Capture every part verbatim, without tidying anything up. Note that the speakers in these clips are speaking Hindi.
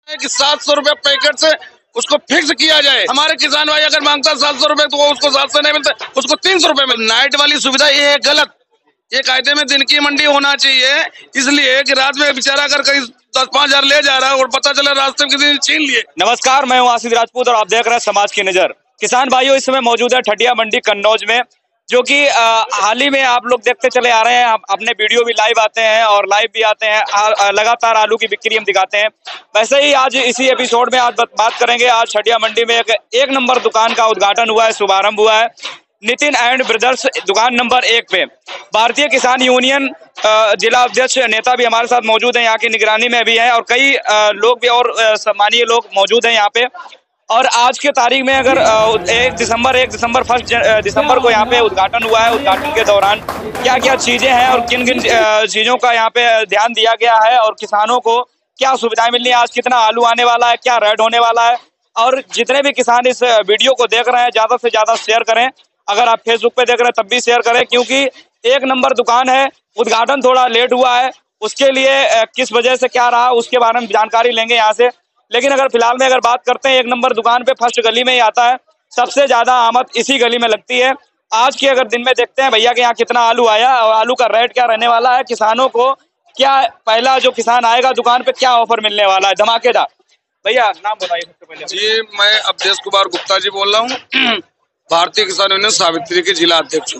कि सात सौ रुपए पैकेट से उसको फिक्स किया जाए। हमारे किसान भाई अगर मांगता है सात सौ रुपए तो वो उसको सात सौ नहीं मिलता, उसको तीन सौ रुपए मिलता। नाइट वाली सुविधा ये है गलत। ये कायदे में दिन की मंडी होना चाहिए, इसलिए कि रात में बेचारा अगर कहीं दस पाँच हजार ले जा रहा है और पता चला रास्ते में किसी ने छीन लिए। नमस्कार, मैं हूं आसिफ राजपूत और आप देख रहे हैं समाज की नजर। किसान भाइयों, इस समय मौजूद है ठटिया मंडी कन्नौज में, जो कि हाल ही में आप लोग देखते चले आ रहे हैं। अपने वीडियो भी लाइव आते हैं और लाइव भी आते हैं, लगातार आलू की बिक्री हम दिखाते हैं। वैसे ही आज इसी एपिसोड में आज बात करेंगे। आज ठटिया मंडी में एक, एक नंबर दुकान का उद्घाटन हुआ है, शुभारंभ हुआ है। नितिन एंड ब्रदर्स दुकान नंबर एक पे भारतीय किसान यूनियन जिला अध्यक्ष नेता भी हमारे साथ मौजूद हैं, यहाँ की निगरानी में भी हैं और कई लोग भी और सम्मानीय लोग मौजूद हैं यहाँ पे। और आज के तारीख में अगर एक दिसंबर एक दिसंबर फर्स्ट दिसंबर को यहाँ पे उद्घाटन हुआ है, उद्घाटन के दौरान क्या क्या चीजें हैं और किन किन चीजों का यहाँ पे ध्यान दिया गया है और किसानों को क्या सुविधाएं मिलनी है, आज कितना आलू आने वाला है, क्या रेट होने वाला है। और जितने भी किसान इस वीडियो को देख रहे हैं ज्यादा से ज्यादा शेयर करें। अगर आप फेसबुक पे देख रहे हैं तब भी शेयर करें, क्योंकि एक नंबर दुकान है। उद्घाटन थोड़ा लेट हुआ है, उसके लिए किस वजह से क्या रहा उसके बारे में जानकारी लेंगे यहाँ से। लेकिन अगर फिलहाल में अगर बात करते हैं, एक नंबर दुकान पे फर्स्ट गली में ही आता है, सबसे ज्यादा आमद इसी गली में लगती है। आज के अगर दिन में देखते हैं भैया के यहाँ कितना आलू आया और आलू का रेट क्या रहने वाला है, किसानों को क्या, पहला जो किसान आएगा दुकान पे क्या ऑफर मिलने वाला है धमाकेदार। भैया नाम बताइए सबसे पहले। जी, मैं अवधेश कुमार गुप्ता जी बोल रहा हूँ, भारतीय किसान यूनियन सावित्री के जिला अध्यक्ष हूँ।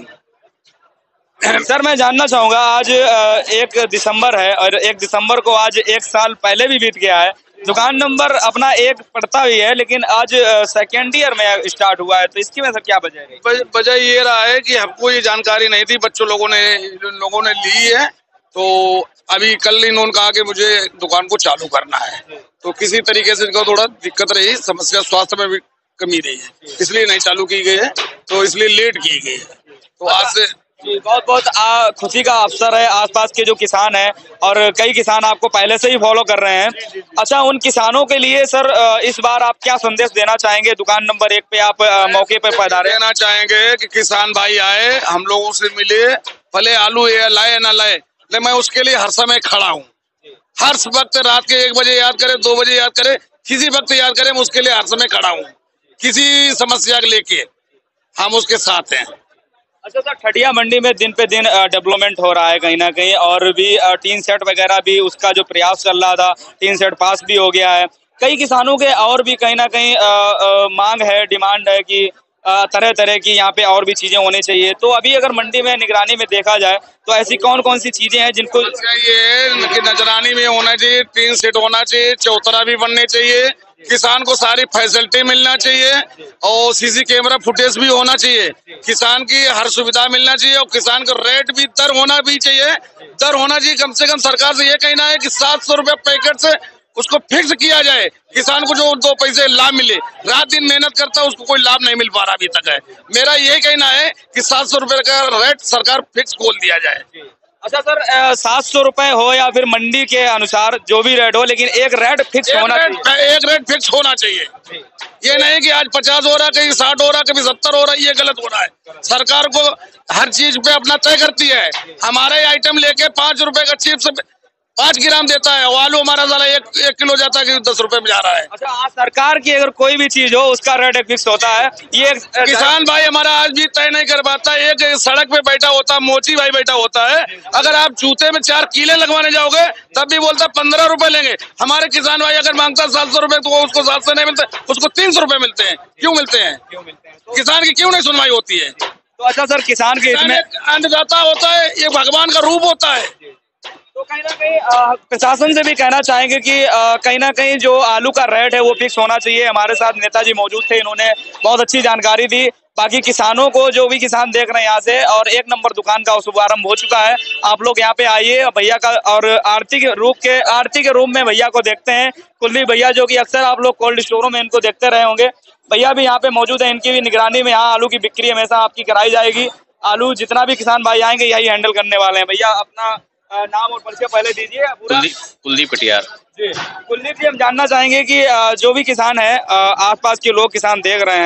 सर, मैं जानना चाहूंगा, आज एक दिसंबर है और एक दिसंबर को आज एक साल पहले भी बीत गया है। दुकान नंबर अपना एक पड़ता ही है, लेकिन आज सेकेंड ईयर में स्टार्ट हुआ है, तो इसकी वजह से क्या वजह है? वजह ये रहा है कि हमको ये जानकारी नहीं थी, बच्चों लोगों ने लोगों ने ली है, तो अभी कल इन्होंने कहा कि मुझे दुकान को चालू करना है, तो किसी तरीके से इनको थोड़ा दिक्कत रही, समस्या स्वास्थ्य में भी कमी रही है, इसलिए नहीं चालू की गई है, तो इसलिए लेट की गई है। तो आज से जी बहुत बहुत खुशी का अवसर है। आसपास के जो किसान हैं और कई किसान आपको पहले से ही फॉलो कर रहे हैं। अच्छा, उन किसानों के लिए सर इस बार आप क्या संदेश देना चाहेंगे? दुकान नंबर एक पे आप मौके पे पधारे। देना चाहेंगे कि किसान भाई आए, हम लोगों से मिले, भले आलू ये लाए ना लाए, लेकिन मैं उसके लिए हर समय खड़ा हूँ। हर वक्त रात के एक बजे याद करे, दो बजे याद करे, किसी वक्त याद करे, मैं उसके लिए हर समय खड़ा हूँ। किसी समस्या को लेके हम उसके साथ हैं। अच्छा सर, ठटिया मंडी में दिन पे दिन डेवलपमेंट हो रहा है कहीं ना कहीं, और भी टीन सेट वगैरह भी उसका जो प्रयास चल रहा था, टीन सेट पास भी हो गया है। कई किसानों के और भी कहीं ना कहीं आ, आ, मांग है, डिमांड है कि आ, तरह तरह की यहाँ पे और भी चीजें होनी चाहिए। तो अभी अगर मंडी में निगरानी में देखा जाए तो ऐसी कौन कौन सी चीजें हैं जिनको चाहिए कि नजरानी में होना चाहिए? टीन सेट होना चाहिए, चौतरा भी बनने चाहिए, किसान को सारी फैसिलिटी मिलना चाहिए और सीसी कैमरा फुटेज भी होना चाहिए। किसान की हर सुविधा मिलना चाहिए और किसान का रेट भी दर होना भी चाहिए। दर होना चाहिए, कम से कम सरकार से ये कहना है कि सात सौ रुपए पैकेट से उसको फिक्स किया जाए, किसान को जो दो पैसे लाभ मिले। रात दिन मेहनत करता है, उसको कोई लाभ नहीं मिल पा रहा अभी तक है। मेरा ये कहना है कि सात सौ रुपए का रेट सरकार फिक्स खोल दिया जाए। अच्छा सर, सात सौ रुपए हो या फिर मंडी के अनुसार जो भी रेट हो, लेकिन एक रेट फिक्स होना चाहिए। एक रेट फिक्स होना चाहिए। ये नहीं कि आज पचास हो रहा, कहीं साठ हो रहा, कभी सत्तर हो रहा, ये गलत हो रहा है। सरकार को हर चीज पे अपना तय करती है। हमारे आइटम लेके पांच रुपए का चिप्स पाँच ग्राम देता है, आलू हमारा साला एक, एक किलो जाता है कि दस रुपए में जा रहा है। अच्छा, आज सरकार की अगर कोई भी चीज हो उसका रेट फिक्स होता है। ये किसान भाई हमारा आज भी तय नहीं कर पाता। एक सड़क पे बैठा होता, मोची भाई बैठा होता है, अगर आप जूते में चार कीले लगवाने जाओगे तब भी बोलता पंद्रह रुपए लेंगे। हमारे किसान भाई अगर मांगता सात सौ रुपए तो वो उसको सात सौ नहीं मिलते, उसको तीन सौ रुपए मिलते हैं। क्यों मिलते हैं? किसान की क्यों नहीं सुनवाई होती है? तो अच्छा सर, किसान के इसमें अन्नदाता होता है, ये भगवान का रूप होता है। तो कहीं ना कहीं प्रशासन से भी कहना चाहेंगे कि आ, कहीं ना कहीं जो आलू का रेट है वो फिक्स होना चाहिए। हमारे साथ नेताजी मौजूद थे, इन्होंने बहुत अच्छी जानकारी दी। बाकी किसानों को, जो भी किसान देख रहे हैं यहाँ से, और एक नंबर दुकान का शुभारंभ हो चुका है। आप लोग यहाँ पे आइए भैया का, और आरती के रूप के आरती के रूप में भैया को देखते हैं, कुलदीप भैया, जो कि अक्सर आप लोग कोल्ड स्टोरों में इनको देखते रहे होंगे। भैया भी यहाँ पे मौजूद है, इनकी भी निगरानी में यहाँ आलू की बिक्री हमेशा आपकी कराई जाएगी। आलू जितना भी किसान भाई आएंगे यही हैंडल करने वाले हैं। भैया अपना नाम और परिचय पहले दीजिए पूरा। कुलदीप पटियार जी। कुलदीप जी, हम जानना चाहेंगे कि जो भी किसान है, आसपास के लोग किसान देख रहे हैं,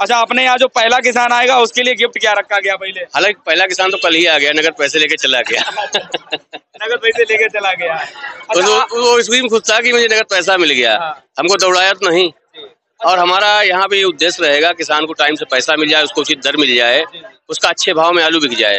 अच्छा, अपने यहाँ जो पहला किसान आएगा उसके लिए गिफ्ट क्या रखा गया पहले? हालांकि पहला किसान तो कल ही आ गया, नगद पैसे लेके चला गया। नगद पैसे लेके चला गया। तो अच्छा, वो, वो इसलिए खुश था कि मुझे नगद पैसा मिल गया। हाँ। हमको दौड़ाया तो नहीं। और हमारा यहाँ पे उद्देश्य रहेगा किसान को टाइम से पैसा मिल जाए, उसको उचित दर मिल जाए, उसका अच्छे भाव में आलू बिक जाए।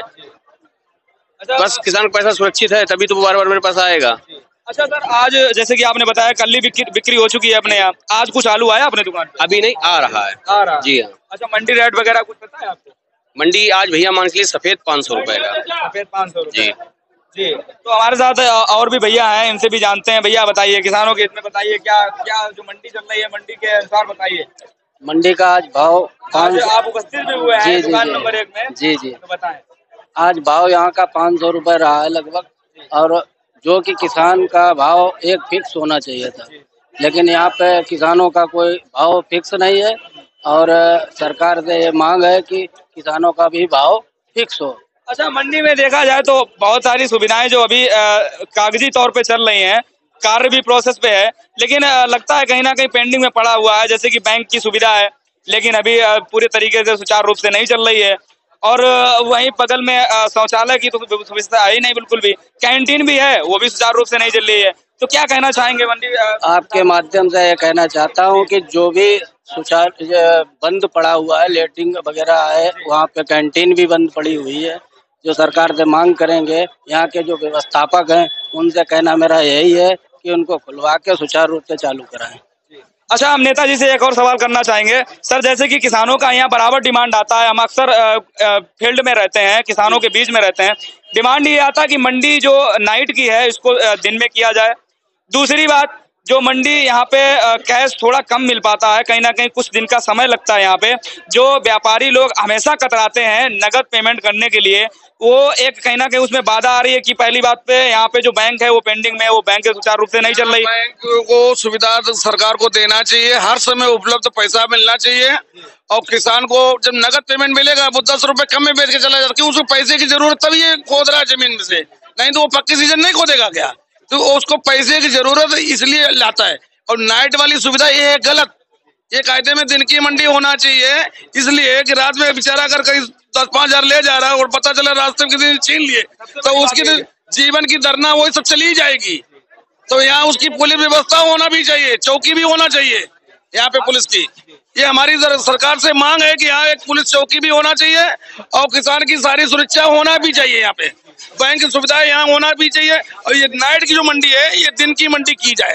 अच्छा, बस किसान का पैसा सुरक्षित है तभी तो वो बार बार मेरे पास आएगा। अच्छा सर, आज जैसे कि आपने बताया कल ही बिक्री बिक्री हो चुकी है अपने यहाँ, आज कुछ आलू आया अपने दुकान पे? अभी नहीं आ रहा है। आ रहा? जी हाँ। अच्छा, मंडी रेट वगैरह कुछ पता है आपको? मंडी आज भैया मान के लिए सफेद पाँच सौ रुपए का। सफेद पाँच सौ जी जी। तो हमारे साथ और भी भैया हैं, इनसे भी जानते हैं। भैया बताइए, किसानों के हित में बताइए, क्या क्या जो मंडी चल रही है मंडी के अनुसार बताइए। मंडी का आज भाव आज पाँच आप उपस्थित भी हुए हैं जी, जी, दुकान जी। नंबर एक में, जी जी तो बताएं। आज भाव यहाँ का पाँच सौ रुपये रहा है लगभग, और जो कि किसान का भाव एक फिक्स होना चाहिए था, लेकिन यहाँ पे किसानों का कोई भाव फिक्स नहीं है। और सरकार से ये मांग है कि किसानों का भी भाव फिक्स हो। अच्छा, मंडी में देखा जाए तो बहुत सारी सुविधाएं जो अभी अ, कागजी तौर पे चल रही हैं, कार्य भी प्रोसेस पे है, लेकिन अ, लगता है कहीं ना कहीं पेंडिंग में पड़ा हुआ है। जैसे कि बैंक की सुविधा है, लेकिन अभी अ, पूरे तरीके से सुचारू रूप से नहीं चल रही है। और अ, वहीं बगल में अ, शौचालय की तो सुविधा है ही नहीं बिल्कुल भी। कैंटीन भी है, वो भी सुचारू रूप से नहीं चल रही है। तो क्या कहना चाहेंगे मंडी? अ, आपके माध्यम से ये कहना चाहता हूँ कि जो भी सुचारू बंद पड़ा हुआ है, लेटरिन वगैरह है, वहाँ पे कैंटीन भी बंद पड़ी हुई है। जो सरकार से मांग करेंगे, यहाँ के जो व्यवस्थापक हैं उनसे कहना मेरा यही है कि उनको खुलवा के सुचारू रूप से चालू कराएं। अच्छा, हम नेताजी से एक और सवाल करना चाहेंगे सर। जैसे कि किसानों का यहाँ बराबर डिमांड आता है, हम अक्सर फील्ड में रहते हैं, किसानों के बीच में रहते हैं, डिमांड ये आता है कि मंडी जो नाइट की है इसको अ, दिन में किया जाए। दूसरी बात, जो मंडी यहाँ पे अ, कैश थोड़ा कम मिल पाता है, कहीं ना कहीं कुछ दिन का समय लगता है यहाँ पे। जो व्यापारी लोग हमेशा कतराते हैं नगद पेमेंट करने के लिए, वो एक कहीं ना कहीं उसमें बाधा आ रही है कि पहली बात पे यहाँ पे जो बैंक है वो पेंडिंग में है, वो बैंक सुचारू रूप से नहीं चल रही। बैंक को सुविधा तो सरकार को देना चाहिए, हर समय उपलब्ध पैसा मिलना चाहिए। और किसान को जब नगद पेमेंट मिलेगा वो दस रुपए कम में बेच के चला जाता, क्यों? उसको पैसे की जरूरत तभी ये खोद रहा है जमीन में से, नहीं तो वो पक्की सीजन नहीं खोदेगा क्या? तो उसको पैसे की जरूरत इसलिए लाता है। और नाइट वाली सुविधा ये है गलत। ये कायदे में दिन की मंडी होना चाहिए, इसलिए कि रात में बेचारा अगर कहीं दस पाँच हजार ले जा रहा है और पता चला रास्ते में किसी ने छीन लिए, तो उसकी तो जीवन की दरना वही सब चली जाएगी। तो यहाँ उसकी पुलिस व्यवस्था होना भी चाहिए, चौकी भी होना चाहिए यहाँ पे पुलिस की। ये हमारी सरकार से मांग है कि यहाँ एक पुलिस चौकी भी होना चाहिए और किसान की सारी सुरक्षा होना भी चाहिए। यहाँ पे बैंक की सुविधा यहाँ होना भी चाहिए। और ये नाइट की जो मंडी है ये दिन की मंडी की जाए।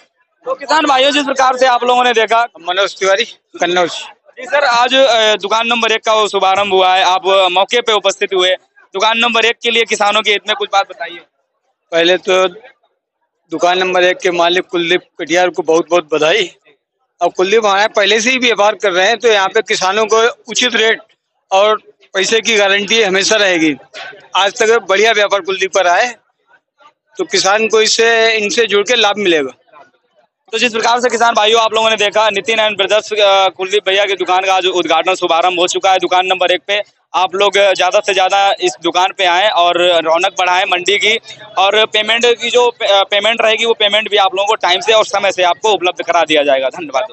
तो किसान भाइयों, जिस प्रकार से आप लोगों ने देखा, मनोज तिवारी, कन्नौज। जी सर, आज अ, दुकान नंबर एक का वो शुभारंभ हुआ है, आप अ, मौके पे उपस्थित हुए। दुकान नंबर एक के लिए किसानों के हित में कुछ बात बताइए। पहले तो दुकान नंबर एक के मालिक कुलदीप कटियार को बहुत बहुत बधाई। और कुलदीप हमारे पहले से ही व्यापार कर रहे हैं, तो यहाँ पे किसानों को उचित रेट और पैसे की गारंटी हमेशा रहेगी। आज तक बढ़िया व्यापार कुलदीप पर आए, तो किसान को इससे इनसे जुड़ के लाभ मिलेगा। तो जिस प्रकार से किसान भाइयों आप लोगों ने देखा, नितिन एंड ब्रदर्स कुलदीप भैया की दुकान का आज उद्घाटन शुभारंभ हो चुका है दुकान नंबर एक पे। आप लोग ज्यादा से ज्यादा इस दुकान पे आएं और रौनक बढ़ाएं मंडी की। और पेमेंट की जो पेमेंट रहेगी वो पेमेंट भी आप लोगों को टाइम से और समय से आपको उपलब्ध करा दिया जाएगा। धन्यवाद।